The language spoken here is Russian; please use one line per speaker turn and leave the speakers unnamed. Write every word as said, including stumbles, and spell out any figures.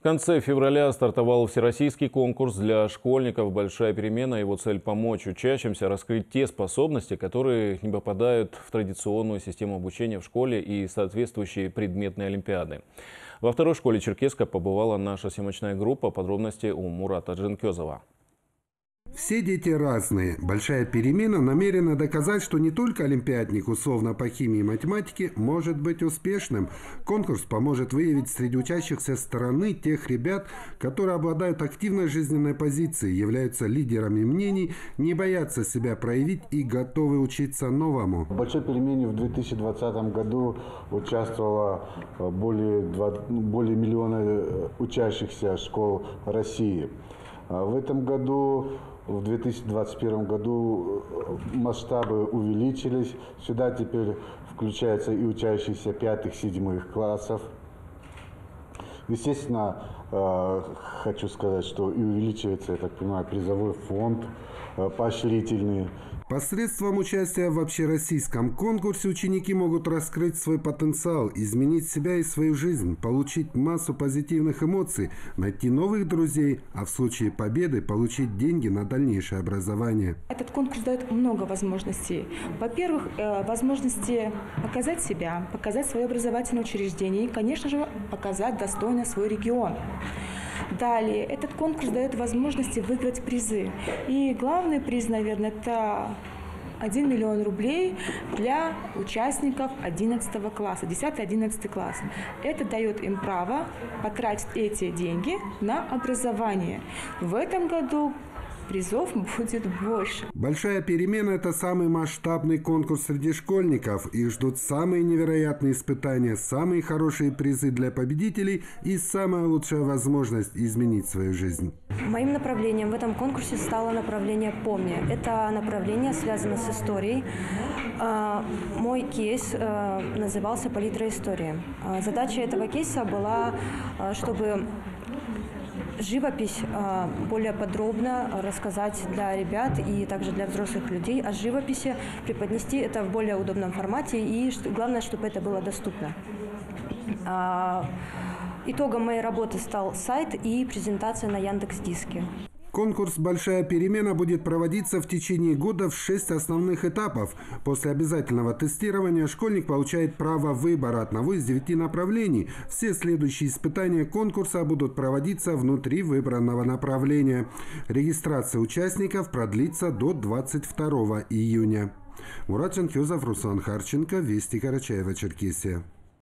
В конце февраля стартовал всероссийский конкурс для школьников «Большая перемена». Его цель – помочь учащимся раскрыть те способности, которые не попадают в традиционную систему обучения в школе и соответствующие предметные олимпиады. Во второй школе Черкесска побывала наша съемочная группа. Подробности у Мурата Джинкезова.
Все дети разные. Большая перемена намерена доказать, что не только олимпиадник условно по химии и математике может быть успешным. Конкурс поможет выявить среди учащихся стороны тех ребят, которые обладают активной жизненной позицией, являются лидерами мнений, не боятся себя проявить и готовы учиться новому.
В большой перемене в две тысячи двадцатом году участвовало более, более миллиона учащихся школ России. В этом году, в две тысячи двадцать первом году, масштабы увеличились. Сюда теперь включаются и учащиеся пятых-седьмых классов. Естественно, хочу сказать, что и увеличивается, я так понимаю, призовой фонд поощрительный.
Посредством участия в общероссийском конкурсе ученики могут раскрыть свой потенциал, изменить себя и свою жизнь, получить массу позитивных эмоций, найти новых друзей, а в случае победы получить деньги на дальнейшее образование.
Этот конкурс дает много возможностей. Во-первых, возможности показать себя, показать свое образовательное учреждение и, конечно же, показать достойно свой регион. Далее, этот конкурс дает возможности выиграть призы. И главный приз, наверное, это один миллион рублей для участников одиннадцатого класса, десятый-одиннадцатый класс. Это дает им право потратить эти деньги на образование. В этом году призов будет больше.
Большая перемена – это самый масштабный конкурс среди школьников. Их ждут самые невероятные испытания, самые хорошие призы для победителей и самая лучшая возможность изменить свою жизнь.
Моим направлением в этом конкурсе стало направление «Помни». Это направление связано с историей. Мой кейс назывался «Палитра истории». Задача этого кейса была, чтобы живопись более подробно рассказать для ребят и также для взрослых людей о живописи, преподнести это в более удобном формате и главное, чтобы это было доступно. Итогом моей работы стал сайт и презентация на Яндекс.Диске.
Конкурс «Большая перемена» будет проводиться в течение года в шесть основных этапов. После обязательного тестирования школьник получает право выбора одного из девяти направлений. Все следующие испытания конкурса будут проводиться внутри выбранного направления. Регистрация участников продлится до двадцать второго июня. Мурат Джинкезов, Руслан Харченко, Вести, Карачаево-Черкесия.